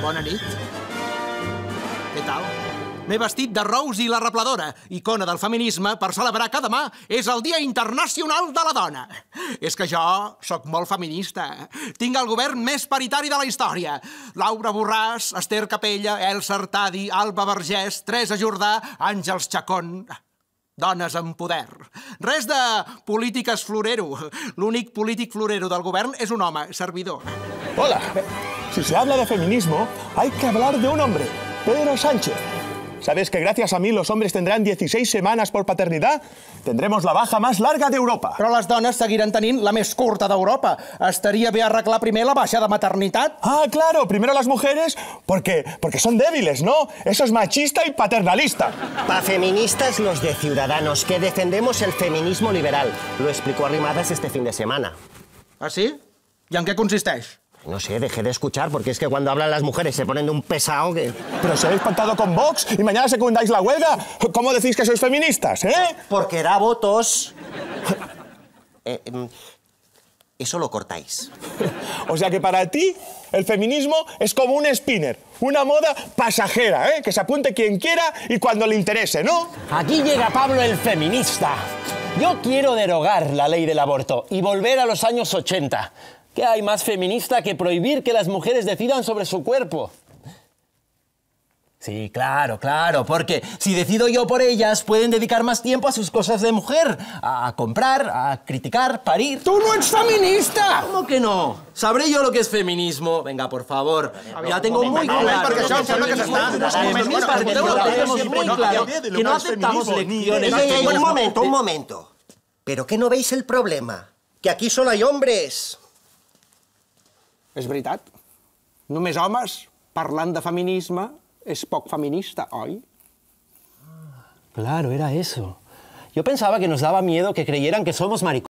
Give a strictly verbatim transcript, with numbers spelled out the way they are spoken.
Bona nit. Què tal? M'he vestit de Rose i la Repladora, icona del feminisme, per celebrar que demà és el Dia Internacional de la Dona. És que jo sóc molt feminista. Tinc el govern més paritari de la història. Laura Borràs, Esther Capella, Elsa Artadi, Alba Vergés, Teresa Jordà, Àngels Chacón... Dones amb poder. Res de polítiques florero. L'únic polític florero del govern és un home, servidor. Hola. Si se habla de feminismo, hay que hablar de un hombre, Pedro Sánchez. ¿Sabes que gracias a mí los hombres tendrán dieciséis semanas por paternidad? Tendremos la baja más larga d'Europa. Però les dones seguiran tenint la més curta d'Europa. Estaria bé arreglar primer la baixa de maternitat? Ah, claro, primero las mujeres, porque, porque son débiles, ¿no? Eso es machista y paternalista. Pa' feministas los de Ciudadanos, que defendemos el feminismo liberal. Lo explicó Arrimadas este fin de semana. Ah, sí? I en què consisteix? No sé, dejé de escuchar, porque es que cuando hablan las mujeres se ponen de un pesado que... Pero si habéis pactado con Vox y mañana secundáis la huelga, ¿cómo decís que sois feministas, eh? Porque da votos. eh, eso lo cortáis. O sea que para ti el feminismo es como un spinner, una moda pasajera, ¿eh? Que se apunte quien quiera y cuando le interese, ¿no? Aquí llega Pablo el feminista. Yo quiero derogar la ley del aborto y volver a los años ochenta. ¿Qué hay más feminista que prohibir que las mujeres decidan sobre su cuerpo? Sí, claro, claro, porque si decido yo por ellas, pueden dedicar más tiempo a sus cosas de mujer, a comprar, a criticar, parir. Tu no ets feminista! ¿Cómo que no? ¿Sabré yo lo que es feminismo? Venga, por favor. Ya tengo muy claro. Perquè això em sembla que s'està... Tenemos muy claro que no aceptamos lecciones. Ey, ey, un momento, un momento. ¿Pero qué no veis el problema? Que aquí solo hay hombres. És veritat. Només homes parlant de feminisme és poc feminista, oi? Claro, era eso. Yo pensaba que nos daba miedo que creyeran que somos maricones.